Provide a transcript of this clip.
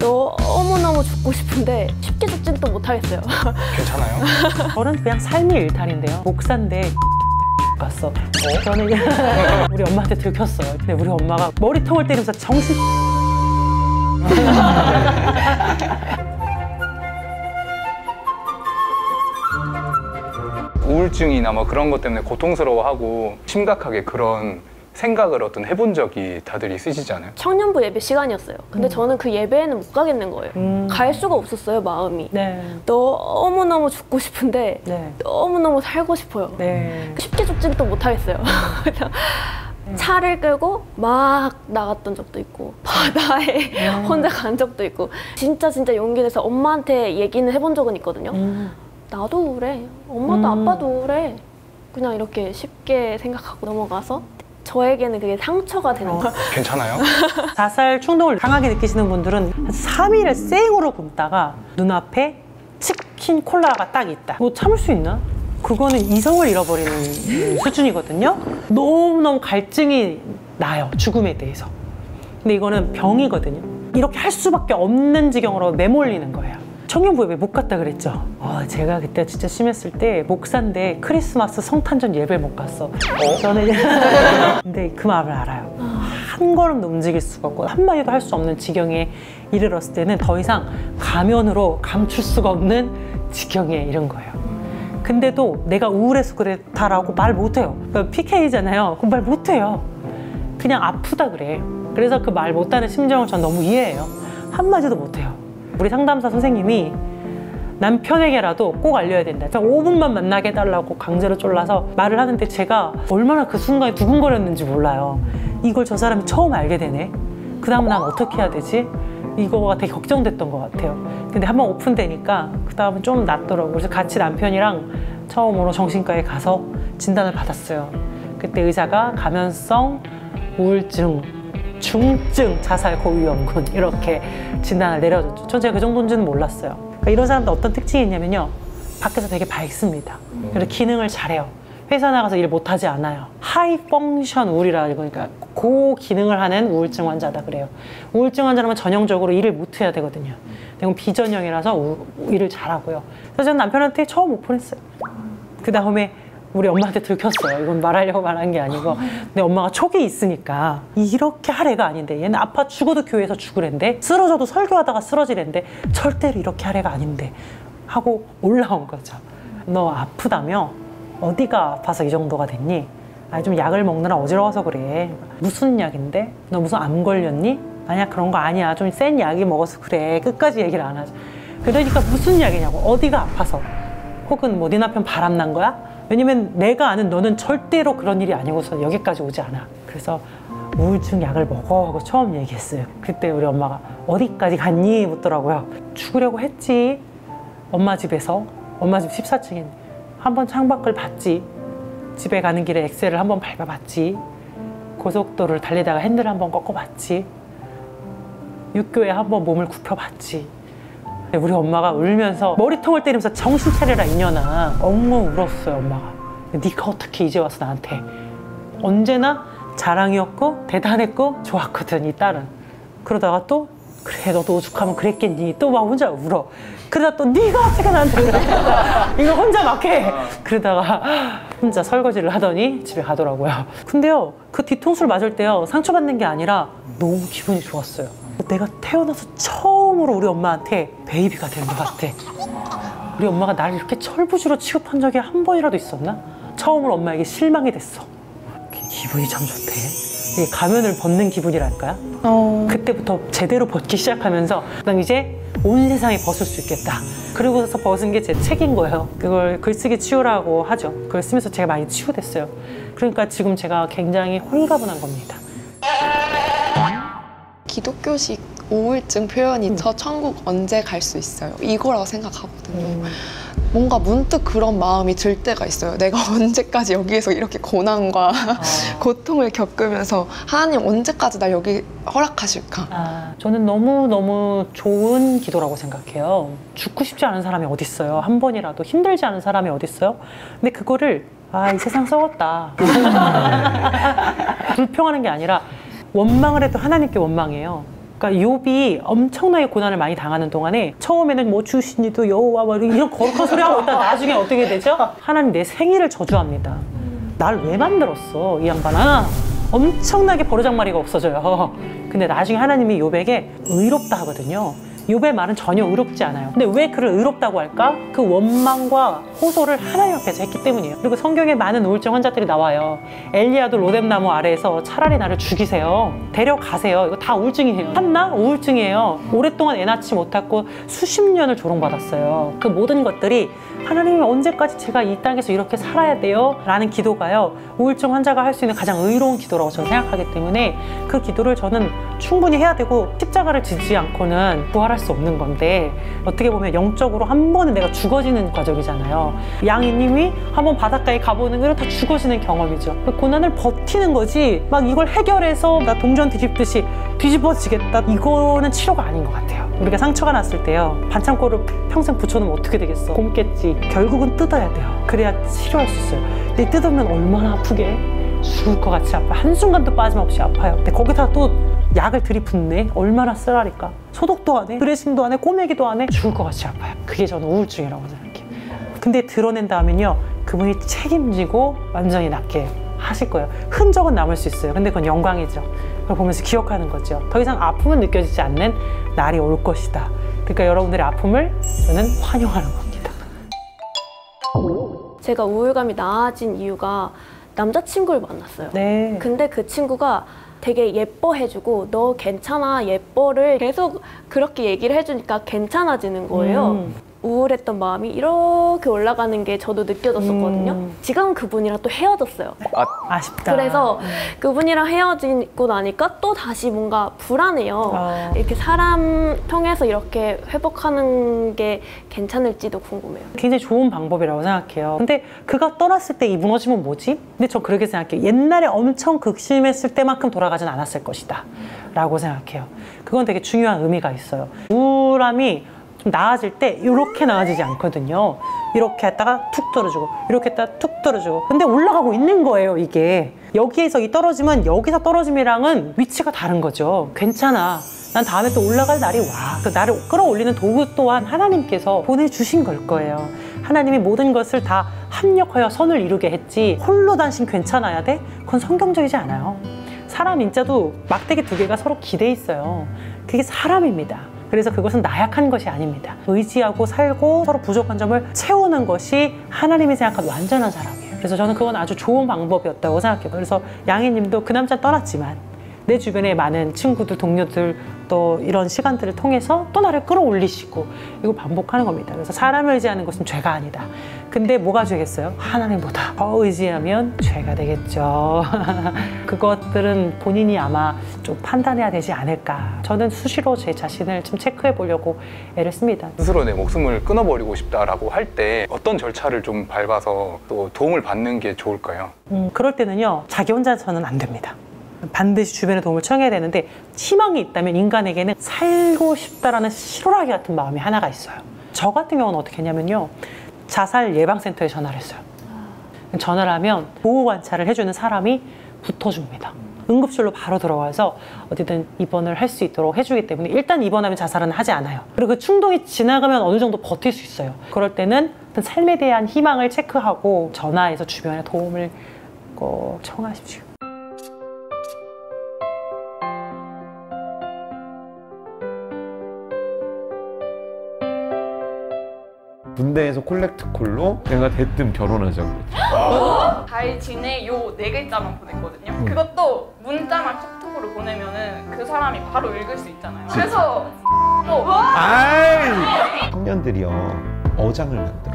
너무너무 죽고 싶은데 쉽게 죽지는 또 못하겠어요. 괜찮아요? 저는 그냥 삶이 일탈인데요. 목사인데 갔어. 저는 우리 엄마한테 들켰어요. 근데 우리 엄마가 머리통을 때리면서 정신 우울증이나 뭐 그런 것 때문에 고통스러워하고 심각하게 그런 생각을 어떤 해본 적이 다들 있으시지 않아요? 청년부 예배 시간이었어요. 근데 저는 그 예배에는 못 가겠는 거예요. 갈 수가 없었어요, 마음이. 네. 너무너무 죽고 싶은데 네. 너무너무 살고 싶어요. 네. 쉽게 죽지는 또 못하겠어요. 차를 끌고 막 나갔던 적도 있고 바다에 혼자 간 적도 있고 진짜 용기 내서 엄마한테 얘기는 해본 적은 있거든요. 나도 우울해. 엄마도 아빠도 우울해. 그냥 이렇게 쉽게 생각하고 넘어가서 저에게는 그게 상처가 되는 거예요. 괜찮아요? 자살 충동을 강하게 느끼시는 분들은 한 3일을 생으로 굶다가 눈앞에 치킨 콜라가 딱 있다. 뭐 참을 수 있나? 그거는 이성을 잃어버리는 수준이거든요. 너무너무 갈증이 나요, 죽음에 대해서. 근데 이거는 병이거든요. 이렇게 할 수밖에 없는 지경으로 내몰리는 거예요. 청년부에 왜 못 갔다 그랬죠? 제가 그때 진짜 심했을 때 목사인데 크리스마스 성탄절 예배를 못 갔어. 저는 근데 그 마음을 알아요. 한 걸음도 움직일 수가 없고 한마디도 할 수 없는 지경에 이르렀을 때는 더 이상 가면으로 감출 수가 없는 지경에 이른 거예요. 근데도 내가 우울해서 그랬다라고 말 못해요. 그러니까 PK잖아요. 그럼 말 못해요. 그냥 아프다 그래. 그래서 그 말 못하는 심정을 전 너무 이해해요. 한마디도 못해요. 우리 상담사 선생님이 남편에게라도 꼭 알려야 된다. 5분만 만나게 해달라고 강제로 쫄라서 말을 하는데 제가 얼마나 그 순간에 두근거렸는지 몰라요. 이걸 저 사람이 처음 알게 되네. 그 다음은 난 어떻게 해야 되지? 이거가 되게 걱정됐던 것 같아요. 근데 한번 오픈되니까 그 다음은 좀 낫더라고요. 그래서 같이 남편이랑 처음으로 정신과에 가서 진단을 받았어요. 그때 의사가 감염성 우울증, 중증 자살 고위험군 이렇게 진단을 내려줬죠. 전 제가 그 정도인지는 몰랐어요. 그러니까 이런 사람들 어떤 특징이 있냐면요, 밖에서 되게 밝습니다. 그래서 기능을 잘해요. 회사 나가서 일 못하지 않아요. 하이 펑션 우울이라, 그러니까 고기능을 하는 우울증 환자다 그래요. 우울증 환자라면 전형적으로 일을 못해야 되거든요. 이건 비전형이라서 일을 잘하고요. 그래서 저는 남편한테 처음 오픈했어요. 그 다음에 우리 엄마한테 들켰어요. 이건 말하려고 말한 게 아니고. 근데 엄마가 촉이 있으니까 이렇게 할 애가 아닌데, 얘는 아파 죽어도 교회에서 죽으랜데, 쓰러져도 설교하다가 쓰러지랜데 절대로 이렇게 할 애가 아닌데 하고 올라온 거죠. 너 아프다며? 어디가 아파서 이 정도가 됐니? 아니 좀 약을 먹느라 어지러워서 그래. 무슨 약인데? 너 무슨 암 걸렸니? 아니야, 그런 거 아니야. 좀 센 약이 먹어서 그래. 끝까지 얘기를 안 하죠. 그러니까 무슨 약이냐고. 어디가 아파서. 혹은 뭐 네 남편 바람난 거야? 왜냐면 내가 아는 너는 절대로 그런 일이 아니고서 여기까지 오지 않아. 그래서 우울증 약을 먹어 하고 처음 얘기했어요. 그때 우리 엄마가 어디까지 갔니? 묻더라고요. 죽으려고 했지. 엄마 집에서. 엄마 집 14층에 한번 창밖을 봤지. 집에 가는 길에 엑셀을 한번 밟아봤지. 고속도로를 달리다가 핸들을 한번 꺾어봤지. 육교에 한번 몸을 굽혀봤지. 우리 엄마가 울면서 머리통을 때리면서 정신 차려라 이년아. 엉엉 울었어요, 엄마가. 네가 어떻게 이제 와서 나한테. 언제나 자랑이었고 대단했고 좋았거든, 이 딸은. 그러다가 또 그래, 너도 오죽하면 그랬겠니. 또 막 혼자 울어. 그러다 또 네가 어떻게 나한테 그래. 이거 혼자 막 해. 그러다가 혼자 설거지를 하더니 집에 가더라고요. 근데요, 그 뒤통수를 맞을 때요, 상처받는 게 아니라 너무 기분이 좋았어요. 내가 태어나서 처음으로 우리 엄마한테 베이비가 된 것 같아. 우리 엄마가 나를 이렇게 철부지로 취급한 적이 한 번이라도 있었나? 처음으로 엄마에게 실망이 됐어. 기분이 참 좋대. 이게 가면을 벗는 기분이랄까요? 그때부터 제대로 벗기 시작하면서 난 이제 온 세상에 벗을 수 있겠다. 그러고서 벗은 게 제 책인 거예요. 그걸 글쓰기 치유라고 하죠. 그걸 쓰면서 제가 많이 치유됐어요. 그러니까 지금 제가 굉장히 홀가분한 겁니다. 기독교식 우울증 표현이 저 천국 언제 갈 수 있어요? 이거라고 생각하거든요. 뭔가 문득 그런 마음이 들 때가 있어요. 내가 언제까지 여기에서 이렇게 고난과 고통을 겪으면서 하나님 언제까지 나 여기 허락하실까? 저는 너무너무 좋은 기도라고 생각해요. 죽고 싶지 않은 사람이 어딨어요. 한 번이라도 힘들지 않은 사람이 어딨어요. 근데 그거를 이 세상 썩었다. 불평하는 게 아니라 원망을 해도 하나님께 원망해요. 그러니까 욥이 엄청나게 고난을 많이 당하는 동안에 처음에는 뭐 주신이도 여호와 뭐 이런 거룩한 소리 하고 있다 나중에 어떻게 되죠? 하나님 내 생일을 저주합니다. 날 왜 만들었어 이 양반아? 엄청나게 버르장머리가 없어져요. 근데 나중에 하나님이 욥에게 의롭다 하거든요. 욥의 말은 전혀 의롭지 않아요. 근데 왜 그를 의롭다고 할까? 그 원망과 호소를 하나님 앞에서 했기 때문이에요. 그리고 성경에 많은 우울증 환자들이 나와요. 엘리야도 로뎀나무 아래에서 차라리 나를 죽이세요. 데려가세요. 이거 다 우울증이에요. 한나? 우울증이에요. 오랫동안 애 낳지 못하고 수십 년을 조롱받았어요. 그 모든 것들이 하나님이 언제까지 제가 이 땅에서 이렇게 살아야 돼요? 라는 기도가요. 우울증 환자가 할 수 있는 가장 의로운 기도라고 저는 생각하기 때문에 그 기도를 저는 충분히 해야 되고 십자가를 지지 않고는 부활할 수 없는 건데 어떻게 보면 영적으로 한 번은 내가 죽어지는 과정이잖아요. 양이님이 한번 바닷가에 가보는 건 다 죽어지는 경험이죠. 그 고난을 버티는 거지 막 이걸 해결해서 나 동전 뒤집듯이 뒤집어지겠다 이거는 치료가 아닌 것 같아요. 우리가 상처가 났을 때요 반창고를 평생 붙여놓으면 어떻게 되겠어? 곰겠지. 결국은 뜯어야 돼요. 그래야 치료할 수 있어요. 근데 뜯으면 얼마나 아프게 죽을 것 같이 아파. 한순간도 빠짐없이 아파요. 근데 거기다 또 약을 들이붓네. 얼마나 쓰라니까. 소독도 안 해, 드레싱도 안 해, 꼬매기도 안 해. 죽을 것 같이 아파요. 그게 저는 우울증이라고 생각해요. 근데 드러낸 다음엔요 그분이 책임지고 완전히 낫게 하실 거예요. 흔적은 남을 수 있어요. 근데 그건 영광이죠. 그걸 보면서 기억하는 거죠. 더 이상 아픔은 느껴지지 않는 날이 올 것이다. 그러니까 여러분들의 아픔을 저는 환영하는 겁니다. 제가 우울감이 나아진 이유가 남자친구를 만났어요. 네. 근데 그 친구가 되게 예뻐해주고 너 괜찮아 예뻐를 계속 그렇게 얘기를 해주니까 괜찮아지는 거예요. 우울했던 마음이 이렇게 올라가는 게 저도 느껴졌었거든요. 지금은 그분이랑 또 헤어졌어요. 아쉽다. 그래서 그분이랑 헤어지고 나니까 또 다시 뭔가 불안해요. 이렇게 사람 통해서 이렇게 회복하는 게 괜찮을지도 궁금해요. 굉장히 좋은 방법이라고 생각해요. 근데 그가 떠났을 때 이 무너짐은 뭐지? 근데 저 그렇게 생각해요. 옛날에 엄청 극심했을 때만큼 돌아가진 않았을 것이다 라고 생각해요. 그건 되게 중요한 의미가 있어요. 우울함이 좀 나아질 때 이렇게 나아지지 않거든요. 이렇게 했다가 툭 떨어지고 이렇게 했다가 툭 떨어지고 근데 올라가고 있는 거예요. 이게 여기에서 이 떨어지면 여기서 떨어짐이랑은 위치가 다른 거죠. 괜찮아. 난 다음에 또 올라갈 날이 와. 그 나를 끌어올리는 도구 또한 하나님께서 보내주신 걸 거예요. 하나님이 모든 것을 다 합력하여 선을 이루게 했지 홀로 단신 괜찮아야 돼? 그건 성경적이지 않아요. 사람 인자도 막대기 두 개가 서로 기대 있어요. 그게 사람입니다. 그래서 그것은 나약한 것이 아닙니다. 의지하고 살고 서로 부족한 점을 채우는 것이 하나님이 생각한 완전한 사람이에요. 그래서 저는 그건 아주 좋은 방법이었다고 생각해요. 그래서 양희님도 그 남자 떠났지만 내 주변에 많은 친구들, 동료들 또 이런 시간들을 통해서 또 나를 끌어올리시고 이걸 반복하는 겁니다. 그래서 사람을 의지하는 것은 죄가 아니다. 근데 뭐가 죄겠어요? 하나님보다 더 의지하면 죄가 되겠죠. 그것들은 본인이 아마 좀 판단해야 되지 않을까. 저는 수시로 제 자신을 좀 체크해 보려고 애를 씁니다. 스스로 내 목숨을 끊어버리고 싶다라고 할 때 어떤 절차를 좀 밟아서 또 도움을 받는 게 좋을까요? 그럴 때는요 자기 혼자서는 안 됩니다. 반드시 주변의 도움을 청해야 되는데 희망이 있다면 인간에게는 살고 싶다라는 실오라기 같은 마음이 하나가 있어요. 저 같은 경우는 어떻게 했냐면요 자살 예방센터에 전화를 했어요. 전화를 하면 보호관찰을 해주는 사람이 붙어줍니다. 응급실로 바로 들어와서 어디든 입원을 할 수 있도록 해주기 때문에 일단 입원하면 자살은 하지 않아요. 그리고 그 충동이 지나가면 어느 정도 버틸 수 있어요. 그럴 때는 어떤 삶에 대한 희망을 체크하고 전화해서 주변에 도움을 꼭 청하십시오. 군대에서 콜렉트콜로 내가 대뜸 결혼하자고 그랬죠. 잘 지내 요 4글자만 보냈거든요. 그것도 문자나 카톡으로 보내면은 그 사람이 바로 읽을 수 있잖아요. 그래서 아이! 청년들이요 어장을 만들어.